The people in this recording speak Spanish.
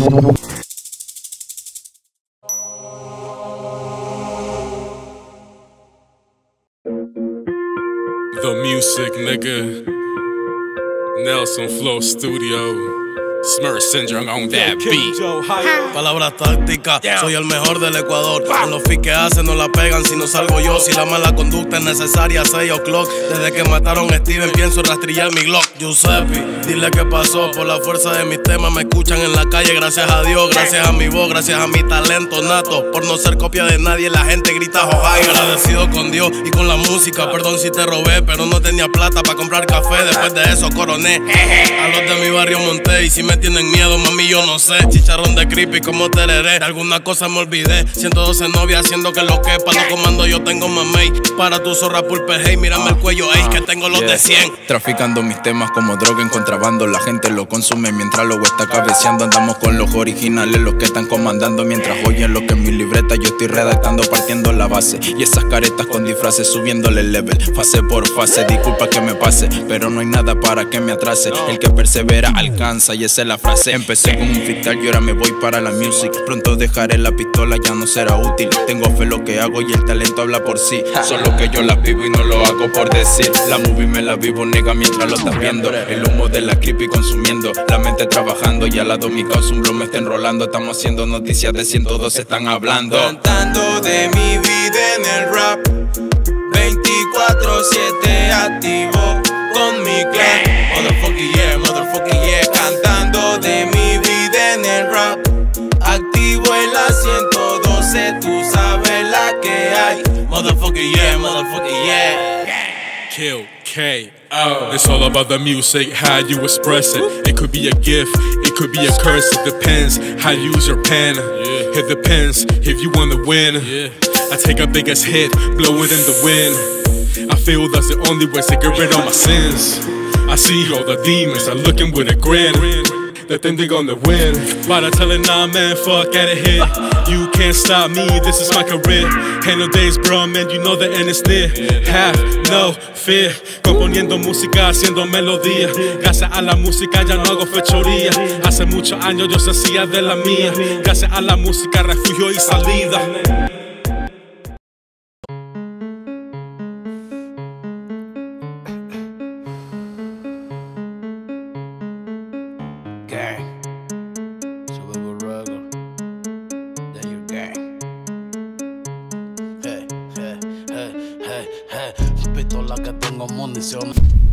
The music, nigga. Nelson Flow Studio. Smurf Syndrome on that beat. Palabras tácticas, soy el mejor del Ecuador. En los feats que hacen no la pegan si no salgo yo. Si la mala conducta es necesaria, 6 o'clock. Desde que mataron a Steven pienso en rastrillar mi Glock. Giuseppe, dile qué pasó. Por la fuerza de mis temas me escuchan en la calle. Gracias a Dios, gracias a mi voz, gracias a mi talento nato. Por no ser copia de nadie la gente grita Ohio. Agradecido con Dios y con la música. Perdón si te robé, pero no tenía plata para comprar café. Después de eso coroné. A los de mi barrio monté y si me tienen miedo, mami, yo no sé. Chicharrón de creepy como tereré. De alguna cosa me olvidé. 112 novias haciendo que lo que pa' no comando yo tengo mamey. Para tu zorra pulpe, hey, mírame el cuello, ey, que tengo los de 100. Traficando mis temas como droga en contrabando. La gente lo consume mientras lo está cabeceando. Andamos con los originales, los que están comandando. Mientras oyen lo que en mi libreta yo estoy redactando, partiendo la base. Y esas caretas con disfraces subiéndole el level, fase por fase. Disculpa que me pase, pero no hay nada para que me atrase. El que persevera alcanza y esa es la frase. Empecé con un freestyle y ahora me voy para la music. Pronto dejaré la pistola, ya no será útil. Tengo fe en lo que hago y el talento habla por sí. Solo que yo la vivo y no lo hago por decir. La movie me la vivo, nega, mientras lo estás viendo. El humo de la creepy consumiendo, la mente trabajando y al lado mi causa un blow me está enrolando. Estamos haciendo noticias de 102, están hablando. Cantando de mi vida en el rap, 24/7 activo con mi clan. Motherfucker yeah, cantando de mi vida en el rap, activo en la 112, tú sabes la que hay. Motherfucker yeah. Kill K.O. It's all about the music, how you express it. It could be a gift, it could be a curse. It depends how you use your pen. It depends if you wanna win. I take a biggest hit, blow it in the wind. I feel that's the only way to get rid of my sins. I see all the demons are looking with a grin. They think they gonna win, but I tell it, nah man, fuck at it hit. You can't stop me, this is my career. Ain't no days bro, man, you know the end is near. Have no fear, componiendo música, haciendo melodía. Gracias a la música ya no hago fechoría. Hace muchos años yo se hacía de la mía. Gracias a la música, refugio y salida. Pistola que tengo munición.